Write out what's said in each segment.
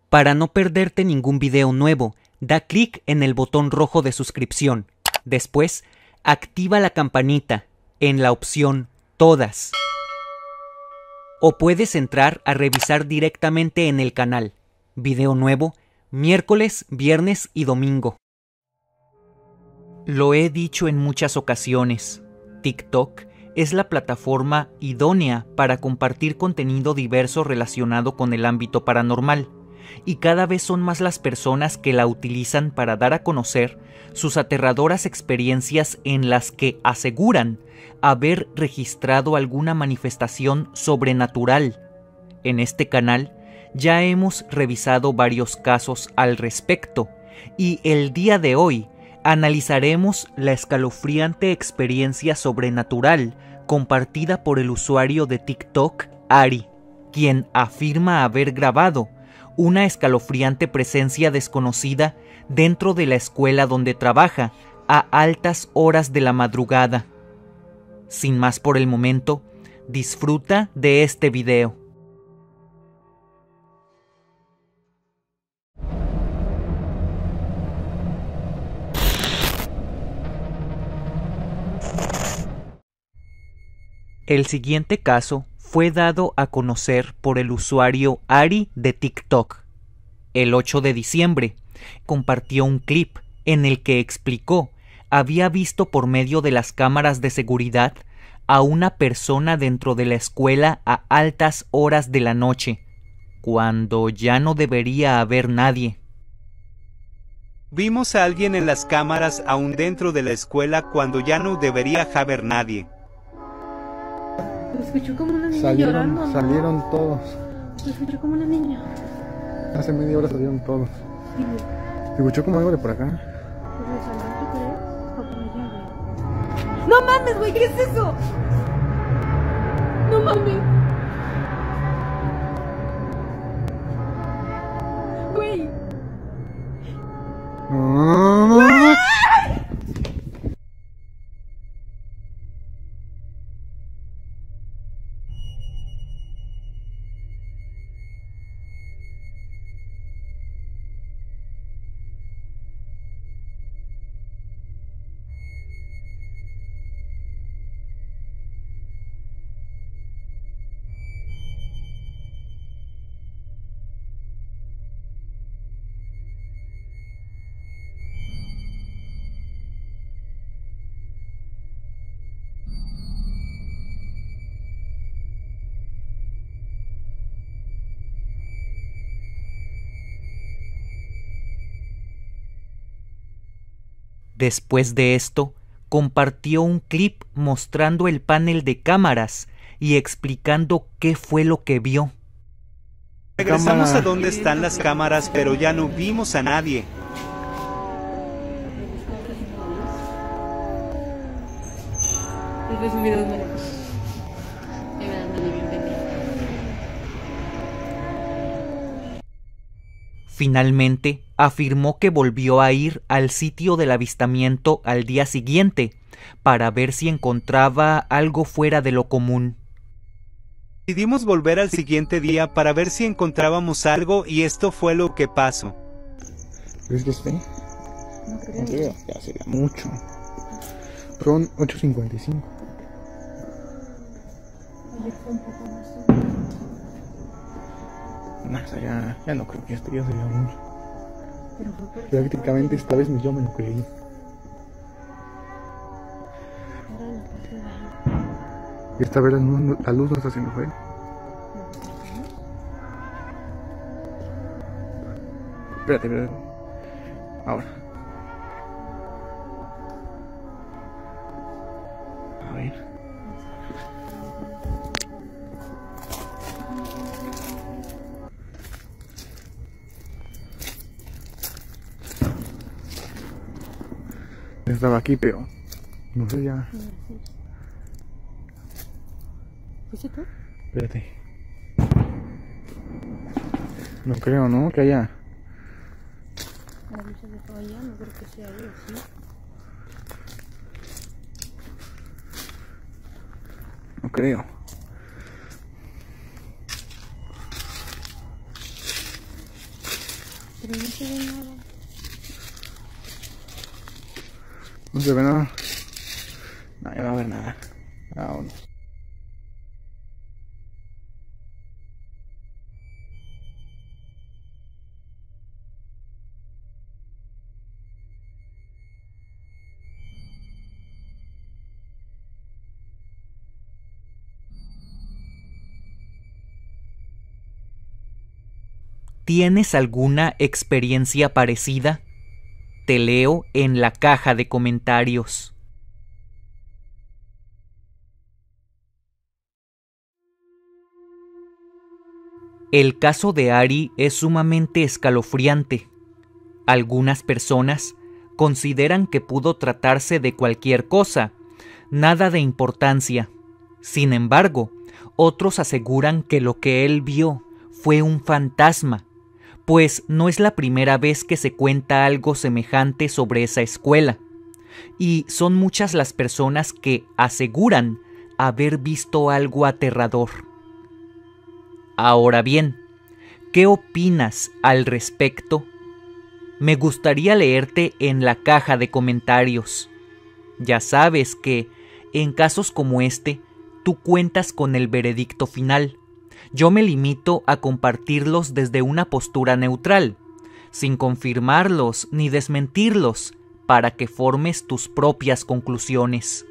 Para no perderte ningún video nuevo, da clic en el botón rojo de suscripción. Después, activa la campanita en la opción Todas. O puedes entrar a revisar directamente en el canal. Video nuevo, miércoles, viernes y domingo. Lo he dicho en muchas ocasiones, TikTok es la plataforma idónea para compartir contenido diverso relacionado con el ámbito paranormal, y cada vez son más las personas que la utilizan para dar a conocer sus aterradoras experiencias en las que aseguran haber registrado alguna manifestación sobrenatural. En este canal ya hemos revisado varios casos al respecto, y el día de hoy analizaremos la escalofriante experiencia sobrenatural compartida por el usuario de TikTok, Ari, quien afirma haber grabado una escalofriante presencia desconocida dentro de la escuela donde trabaja a altas horas de la madrugada. Sin más por el momento, disfruta de este video. El siguiente caso fue dado a conocer por el usuario Ari de TikTok. El 8 de diciembre, compartió un clip en el que explicó había visto por medio de las cámaras de seguridad a una persona dentro de la escuela a altas horas de la noche, cuando ya no debería haber nadie. Vimos a alguien en las cámaras aún dentro de la escuela cuando ya no debería haber nadie. Escuchó como una niña llorando, ¿no? Salieron todos. Escuchó como una niña. Hace media hora salieron todos. Sí. Escuchó como algo de por acá. ¿Por el salón, tú crees? O por allá, güey. ¡No mames, güey! ¿Qué es eso? ¡No mames! ¡Güey! Después de esto, compartió un clip mostrando el panel de cámaras y explicando qué fue lo que vio. Regresamos a donde están las cámaras, pero ya no vimos a nadie. Es un video de me dan la bienvenida. Finalmente, afirmó que volvió a ir al sitio del avistamiento al día siguiente para ver si encontraba algo fuera de lo común. Decidimos volver al siguiente día para ver si encontrábamos algo y esto fue lo que pasó. ¿Crees que esté? No creo. No creo, ya sería mucho. Son 8:55. Ayer fue un poco más. No, o sea, ya no creo que esto ya sería mucho. Pero fue por... Prácticamente esta vez yo me lo creí. Era la parte de ahí. Esta vez la luz no está haciendo fue. Espérate. Ahora. A ver. Estaba aquí, pero no sé ya. ¿Fuiste tú? Espérate. No creo, ¿no? Que haya. La lucha de todo allá, no creo que sea ahí, ¿sí? No creo. Pero no se ve nada. No se ve nada. No, ya va a haber nada. Vámonos. ¿Tienes alguna experiencia parecida? Te leo en la caja de comentarios. El caso de Ari es sumamente escalofriante. Algunas personas consideran que pudo tratarse de cualquier cosa, nada de importancia. Sin embargo, otros aseguran que lo que él vio fue un fantasma, pues no es la primera vez que se cuenta algo semejante sobre esa escuela, y son muchas las personas que aseguran haber visto algo aterrador. Ahora bien, ¿qué opinas al respecto? Me gustaría leerte en la caja de comentarios. Ya sabes que, en casos como este, tú cuentas con el veredicto final. Yo me limito a compartirlos desde una postura neutral, sin confirmarlos ni desmentirlos, para que formes tus propias conclusiones.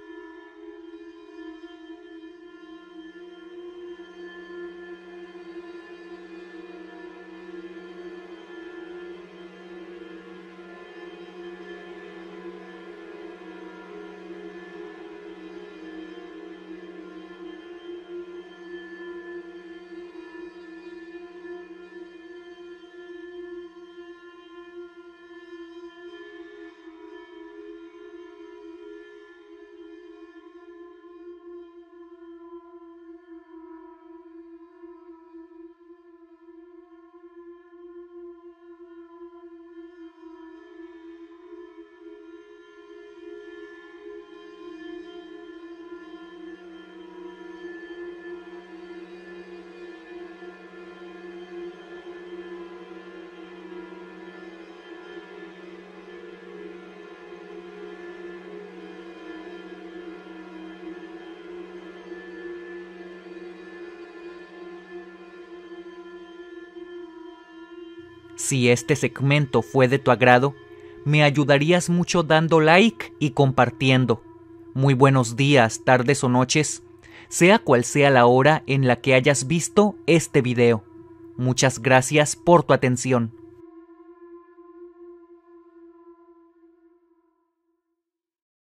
Si este segmento fue de tu agrado, me ayudarías mucho dando like y compartiendo. Muy buenos días, tardes o noches, sea cual sea la hora en la que hayas visto este video. Muchas gracias por tu atención.